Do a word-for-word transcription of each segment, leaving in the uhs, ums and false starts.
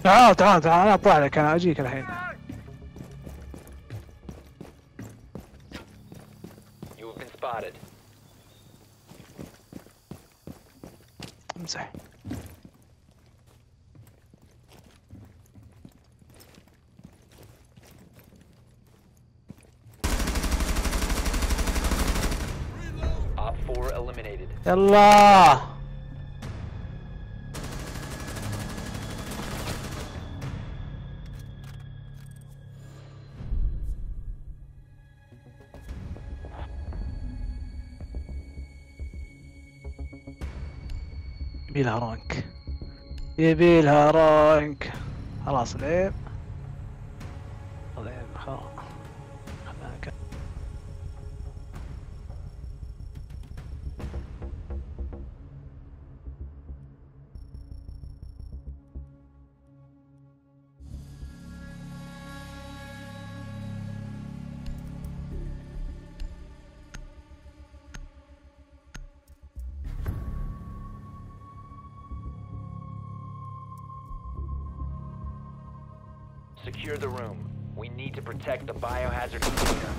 تعال تعال تعال انا اطلع لك، انا اجيك الحين. You have been spotted. امزح. Op four eliminated. يلا يبيلها رانك، يبيلها رانك. خلاص لعب لعب خلاص. خلنا نكمل. Secure the room. We need to protect the biohazard container.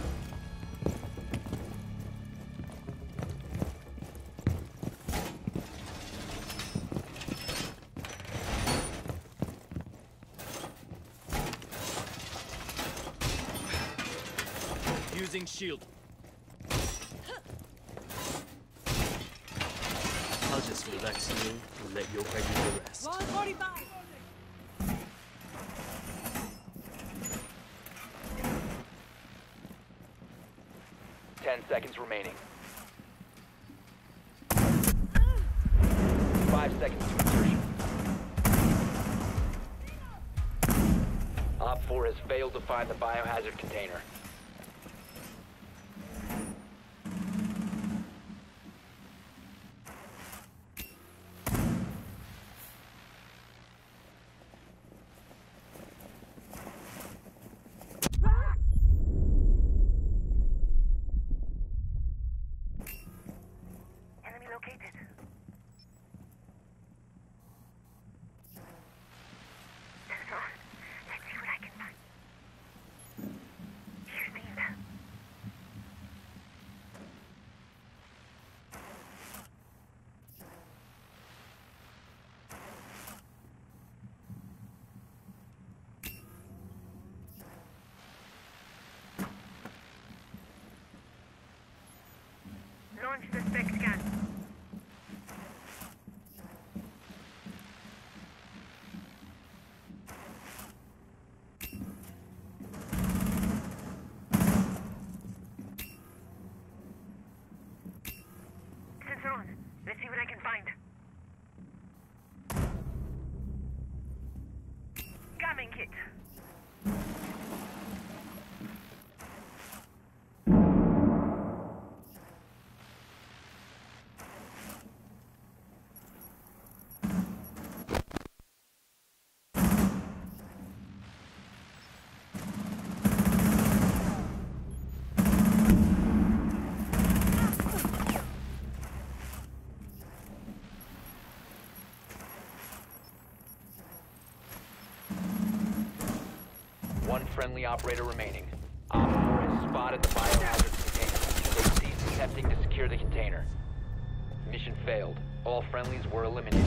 Using shield. I'll just relax you and let your regular rest. one forty-five. Ten seconds remaining. Five seconds to insertion. Op four has failed to find the biohazard container. Enemy located. That's all. Let's see what I can find. Here's the intel. Launch suspect scan. Sensor on. Let's see what I can find. Scamming kit. One friendly operator remaining. Op four has spotted the biohazard container. They ceased attempting to secure the container. Mission failed. All friendlies were eliminated.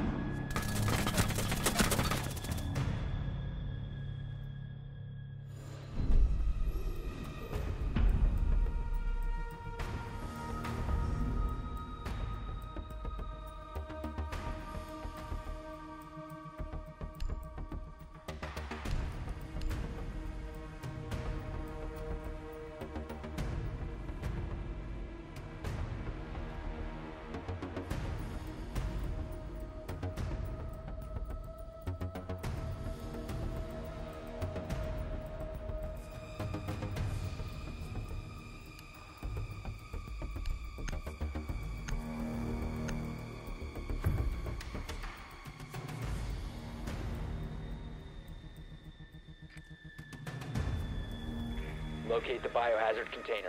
Locate the biohazard container.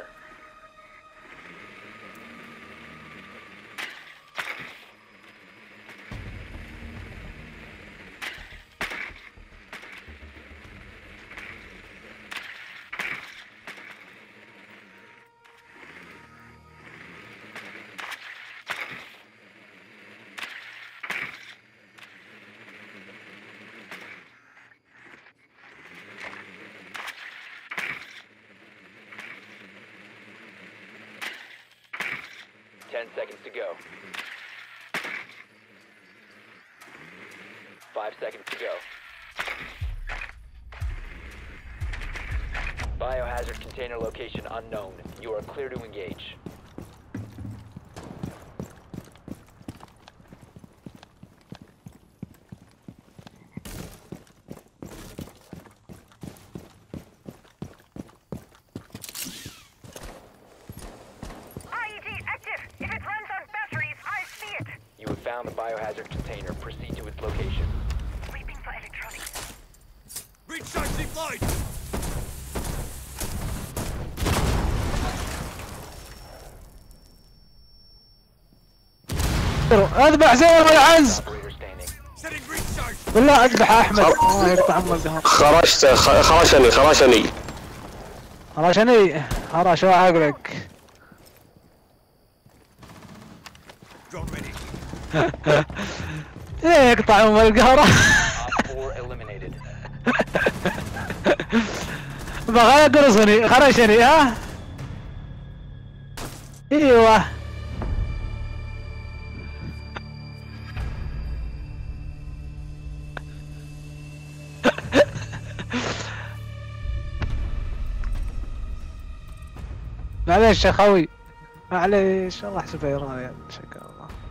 Ten seconds to go. Five seconds to go. Biohazard container location unknown. You are clear to engage. I E D active. If it runs on batteries, I see it. You have found the biohazard container. Proceed to its location. Sweeping for electronics. Recharge deployed! اذبح زين يا عز. Operator standing. Setting recharge! بالله اذبح يا احمد. الله يقطع عمك دهر. خرجت خ- خرجني خرجني هرشني هرش عقلك. Drone ready. ايه يقطع ام القهرة. Op four eliminated. بغى يقرصني خرشني ها. ايوه. معليش يا خوي، معليش الله يحسبه يراني، شكرا الله.